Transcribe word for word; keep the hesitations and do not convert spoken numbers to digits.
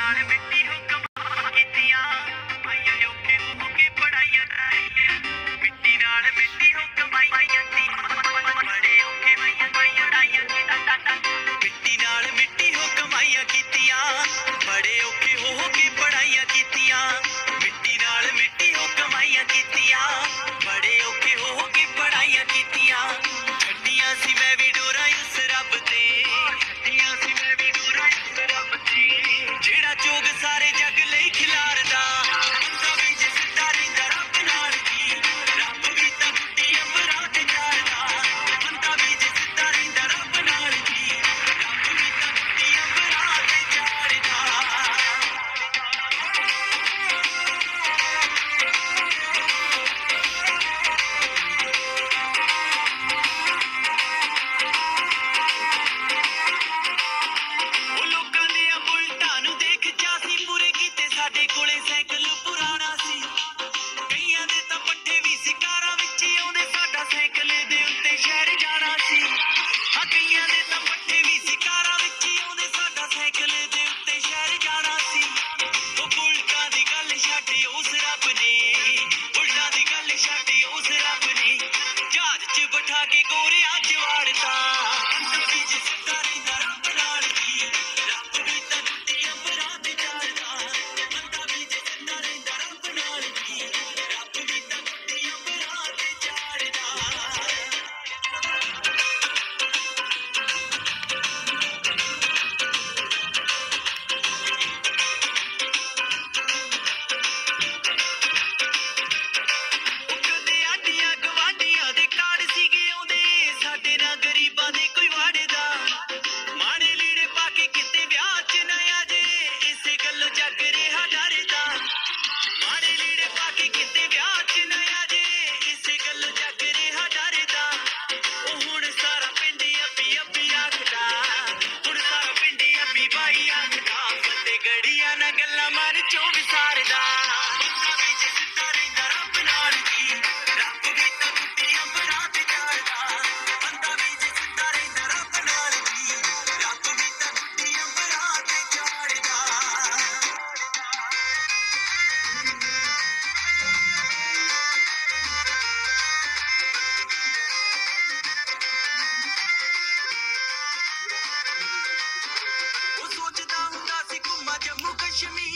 नाल मिट्टी हो कमाई कीतियां भाइयों औखे हो के पढ़ाइयां कराइयां मिट्टी नाल मिट्टी हो कमाई बड़े औखे भाइयां पढ़ाइयां मिट्टी नाल मिट्टी हो कमाइयां कीतियां बड़े औखे हो के पढ़ाइयां कीतियां मिट्टी नाल मिट्टी हो कमाइयां कीतियां बड़े औखे हो के पढ़ाइयां कीतियां छड्डियां सी मैं भी डोरा उस रब ते छड्डियां सी मैं भी डोरा उस रब ते जेड़ा चोग सारे जग लई खिलारदा बंदा भी जे सिद्धा रहिंदा रब नाल जी रब भी तां गुड्डी अंबरां ते चाढ़दा बंदा भी जे सिद्धा रहिंदा रब नाल जी रब भी तां गुड्डी अंबरां ते चाढ़दा ਉਹ ਲੋਕਾਂ ਦੇ ਬੁਲਟਾਂ ਨੂੰ ਦੇਖ ਚਾਸੀ ਪੂਰੇ ਕੀਤੇ ਸਾਡੇ ਕੋਲੇ ਸਾਈਕਲ ਪੁਰਾਣਾ ਸੀ ਕਈਆਂ ਦੇ ਤਾਂ ਪੱਠੇ ਵੀ ਸਿਕਾਰਾਂ ਵਿੱਚ ਹੀ ਆਉਂਦੇ ਸਾਡਾ ਸਾਈਕਲ ਦੇ ਉੱਤੇ ਸ਼ਹਿਰ ਜਾਣਾ ਸੀ ਹਾਂ ਕਈਆਂ ਦੇ ਤਾਂ ਪੱਠੇ ਵੀ ਸਿਕਾਰਾਂ ਵਿੱਚ ਹੀ ਆਉਂਦੇ ਸਾਡਾ ਸਾਈਕਲ ਦੇ ਉੱਤੇ ਸ਼ਹਿਰ ਜਾਣਾ ਸੀ ਉਹ ਬੁਲਟਾਂ ਦੀ ਗੱਲ ਛੱਡੀ ਉਸ ਰੱਬ ਨੇ ਬੁਲਟਾਂ ਦੀ ਗੱਲ ਛੱਡੀ ਉਸ ਰੱਬ ਨੇ ਜਹਾਜ਼ 'ਚ ਬਿਠਾ ਕੇ ਗੋਰਿਆਂ 'ਚ ਵਾੜਤਾ ਬੰਦਾ ਵੀ ਜੇ ਸਿੱਧਾ ਰਹਿੰਦਾ ਰੱਬ ਨਾਲ ਜੀ ਰੱਬ ਵੀ ਤਾਂ ਗੁੱਡੀ ਅੰਬਰਾਂ ਤੇ ਚਾੜਦਾ ਬੰਦਾ ਵੀ ਜੇ ਸਿੱਧਾ ਰਹਿੰਦਾ ਰੱਬ ਨਾਲ ਜੀ ਰੱਬ ਵੀ ਤਾਂ ਗੁੱਡੀ ਅੰਬਰਾਂ ਤੇ ਚਾੜਦਾ ਕਦੇ ਆਂਢੀਆਂ ਗਵਾਂਢੀਆਂ ਦੇ ਕਾਰਡ ਸੀਗੇ ਆਉਂਦੇ ਸਾਡੇ ਨਾਲ ਗਰੀਬਾਂ ਦੇ ਕੋਈ ਵਾੜਦਾ ਮਾੜੇ ਲੀੜੇ ਪਾ ਕੇ ਕਿਤੇ ਵਿਆਹ 'ਚ ਨਾ ਆ ਜੇ ਇਸੇ ਗੱਲੋਂ ਜੱਗ ਰਿਹਾ ਡਰਦਾ ਮਾੜੇ ਲੀੜੇ ਪਾ ਕੇ ਕਿਤੇ ਵਿਆਹ 'ਚ ਨਾ ਆ ਜੇ ਇਸੇ ਗੱਲੋਂ ਜੱਗ ਰਿਹਾ ਡਰਦਾ ਉਹ ਹੁਣ ਸਾਰਾ ਪਿੰਡ ਅੱਬੀ ਅੱਬੀ ਆਖਦਾ ਹੁਣ ਸਾਰਾ ਪਿੰਡ ਅੱਬੀ ਬਾਈ ਆਖਦਾ ਫਤੇ ਗੜੀਆਂ ਨਾਲ ਗੱਲਾਂ ਮਾਰ ਚੋਂ ਵਿਸਾਰਦਾ ਬੰਦਾ ਵੀ ਜੇ ਸਿੱਧਾ ਰਹਿੰਦਾ ਰੱਬ ਨਾਲ ਜੀ ਰੱਬ ਵੀ ਤਾਂ ਗੁੱਡੀ ਅੰਬਰਾਂ ਤੇ ਚਾੜਦਾ ਬੰਦਾ ਵੀ ਜੇ ਸਿੱਧਾ ਰਹਿੰਦਾ ਰੱਬ ਨਾਲ ਜੀ ਰੱਬ ਵੀ ਤਾਂ ਗੁੱਡੀ ਅੰਬਰਾਂ ਤੇ ਚਾੜਦਾ ਉਹ ਸੋਚਦਾ ਹੁੰਦਾ ਸੀ ਘੁੰਮਾ ਜੰਮੂ ਕਸ਼ਮੀਰ